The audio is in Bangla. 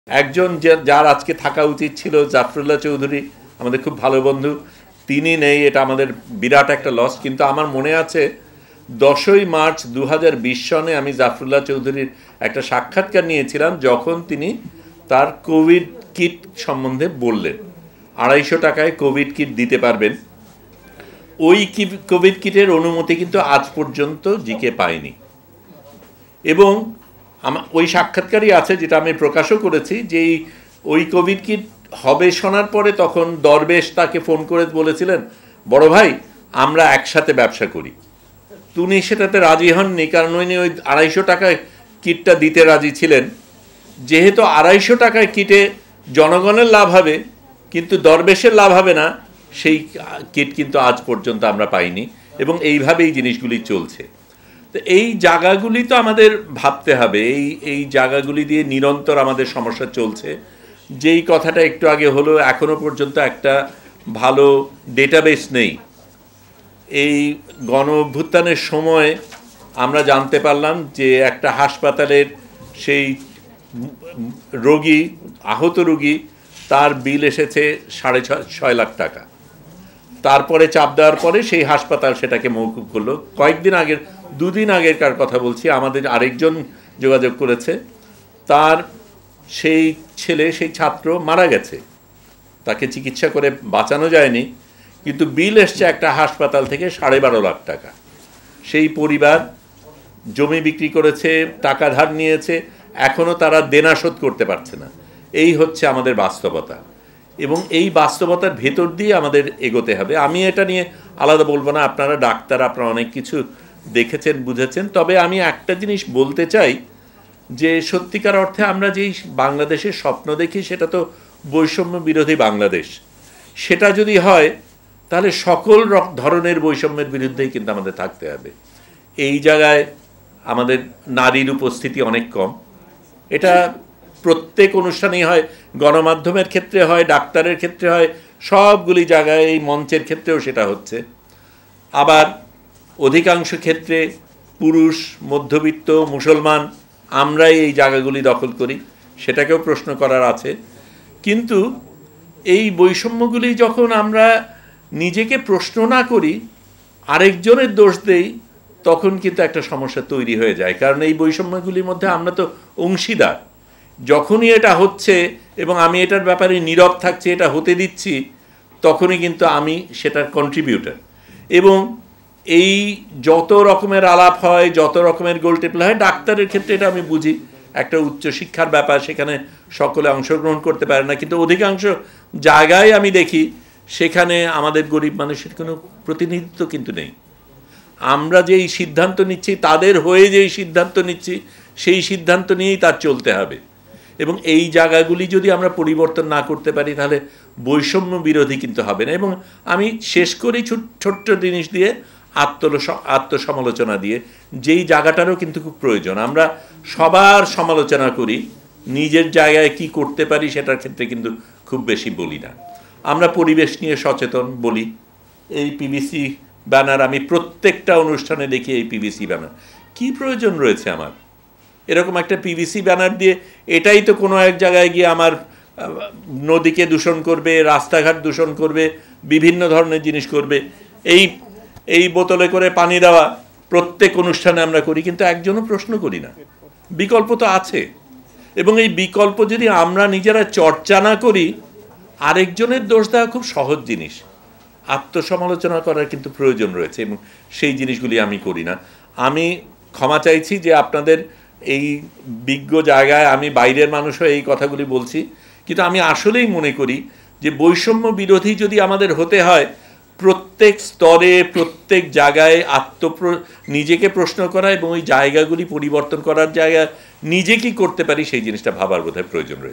একজন যার আজকে থাকা উচিত ছিল জাফরুল্লাহ চৌধুরী, আমাদের খুব ভালো বন্ধু, তিনি নেই, এটা আমাদের বিরাট একটা লস। কিন্তু আমার মনে আছে 10ই মার্চ 2020 সনে আমি জাফরুল্লাহ চৌধুরীর একটা সাক্ষাৎকার নিয়েছিলাম, যখন তিনি তার কোভিড কিট সম্বন্ধে বললেন 250 টাকায় কোভিড কিট দিতে পারবেন। ওই কোভিড কিটের অনুমতি কিন্তু আজ পর্যন্ত জিকে পায়নি। এবং ওই সাক্ষাৎকারই আছে, যেটা আমি প্রকাশও করেছি, যে ওই কোভিড কিট হবে শোনার পরে তখন দরবেশ তাকে ফোন করে বলেছিলেন, বড় ভাই আমরা একসাথে ব্যবসা করি। তিনি সেটাতে রাজি হননি, কারণ উনি ওই 250 টাকায় কিটটা দিতে রাজি ছিলেন। যেহেতু 250 টাকায় কিটে জনগণের লাভ হবে কিন্তু দরবেশের লাভ হবে না, সেই কিট কিন্তু আজ পর্যন্ত আমরা পাইনি। এবং এইভাবেই জিনিসগুলি চলছে। তো এই জায়গাগুলি তো আমাদের ভাবতে হবে, এই জায়গাগুলি দিয়ে নিরন্তর আমাদের সমস্যা চলছে। যেই কথাটা একটু আগে হলো, এখনো পর্যন্ত একটা ভালো ডেটাবেস নেই। এই গণ অভ্যুত্থানের সময় আমরা জানতে পারলাম যে একটা হাসপাতালের সেই রোগী, আহত রোগী, তার বিল এসেছে 6.5 লাখ টাকা। তারপরে চাপ দেওয়ার পরে সেই হাসপাতাল সেটাকে মওকুফ করলো। কয়েকদিন আগের, 2 দিন আগেরকার কথা বলছি, আমাদের আরেকজন যোগাযোগ করেছে, তার সেই ছেলে, সেই ছাত্র মারা গেছে, তাকে চিকিৎসা করে বাঁচানো যায়নি, কিন্তু বিল এসছে একটা হাসপাতাল থেকে 12.5 লাখ টাকা। সেই পরিবার জমি বিক্রি করেছে, টাকা ধার নিয়েছে, এখনও তারা দেনা শোধ করতে পারছে না। এই হচ্ছে আমাদের বাস্তবতা, এবং এই বাস্তবতার ভেতর দিয়ে আমাদের এগোতে হবে। আমি এটা নিয়ে আলাদা বলবো না, আপনারা ডাক্তার, আপনারা অনেক কিছু দেখেছেন, বুঝেছেন। তবে আমি একটা জিনিস বলতে চাই, যে সত্যিকার অর্থে আমরা যেই বাংলাদেশের স্বপ্ন দেখি, সেটা তো বৈষম্য বিরোধী বাংলাদেশ। সেটা যদি হয় তাহলে সকল ধরনের বৈষম্যের বিরুদ্ধেই কিন্তু আমাদের থাকতে হবে। এই জায়গায় আমাদের নারীর উপস্থিতি অনেক কম। এটা প্রত্যেক অনুষ্ঠানেই হয়, গণমাধ্যমের ক্ষেত্রে হয়, ডাক্তারের ক্ষেত্রে হয়, সবগুলি জায়গায়, এই মঞ্চের ক্ষেত্রেও সেটা হচ্ছে। আবার অধিকাংশ ক্ষেত্রে পুরুষ, মধ্যবিত্ত, মুসলমান, আমরাই এই জায়গাগুলি দখল করি, সেটাকেও প্রশ্ন করার আছে। কিন্তু এই বৈষম্যগুলি যখন আমরা নিজেকে প্রশ্ন না করি, আরেকজনের দোষ দেই, তখন কিন্তু একটা সমস্যা তৈরি হয়ে যায়। কারণ এই বৈষম্যগুলির মধ্যে আমরা তো অংশীদার। যখনই এটা হচ্ছে এবং আমি এটার ব্যাপারে নীরব থাকছি, এটা হতে দিচ্ছি, তখনই কিন্তু আমি সেটার কন্ট্রিবিউটার। এবং এই যত রকমের আলাপ হয়, যত রকমের গোলটেপল হয়, ডাক্তারের ক্ষেত্রে এটা আমি বুঝি, একটা উচ্চশিক্ষার ব্যাপার, সেখানে সকলে অংশগ্রহণ করতে পারে না। কিন্তু অধিকাংশ জায়গায় আমি দেখি সেখানে আমাদের গরিব মানুষের কোনো প্রতিনিধিত্ব কিন্তু নেই। আমরা যেই সিদ্ধান্ত নিচ্ছি, তাদের হয়ে যেই সিদ্ধান্ত নিচ্ছি, সেই সিদ্ধান্ত নিয়েই তার চলতে হবে। এবং এই জায়গাগুলি যদি আমরা পরিবর্তন না করতে পারি, তাহলে বৈষম্য বিরোধী কিন্তু হবে না। এবং আমি শেষ করি ছোট্ট জিনিস দিয়ে, আত্মসমালোচনা দিয়ে, যেই জায়গাটারও কিন্তু খুব প্রয়োজন। আমরা সবার সমালোচনা করি, নিজের জায়গায় কি করতে পারি সেটার ক্ষেত্রে কিন্তু খুব বেশি বলি না। আমরা পরিবেশ নিয়ে সচেতন বলি, এই পিভিসি ব্যানার, আমি প্রত্যেকটা অনুষ্ঠানে দেখি এই পিভিসি ব্যানার। কি প্রয়োজন রয়েছে আমার এরকম একটা পিভিসি ব্যানার দিয়ে? এটাই তো কোনো এক জায়গায় গিয়ে আমার নদীকে দূষণ করবে, রাস্তাঘাট দূষণ করবে, বিভিন্ন ধরনের জিনিস করবে। এই বোতলে করে পানি দেওয়া প্রত্যেক অনুষ্ঠানে আমরা করি, কিন্তু একজনও প্রশ্ন করি না। বিকল্প তো আছে, এবং এই বিকল্প যদি আমরা নিজেরা চর্চা না করি, আরেকজনের দোষ দেওয়া খুব সহজ জিনিস। আত্মসমালোচনা করার কিন্তু প্রয়োজন রয়েছে, এবং সেই জিনিসগুলি আমি করি না। আমি ক্ষমা চাইছি যে আপনাদের এই বিজ্ঞ জায়গায় আমি বাইরের মানুষ হয়ে এই কথাগুলি বলছি, কিন্তু আমি আসলেই মনে করি যে বৈষম্য বিরোধী যদি আমাদের হতে হয়, প্রত্যেক স্তরে, প্রত্যেক জায়গায় নিজেকে প্রশ্ন করা, এবং ওই জায়গাগুলি পরিবর্তন করার জায়গায় নিজে কি করতে পারি সেই জিনিসটা ভাবার বোধহয় প্রয়োজন রয়েছে।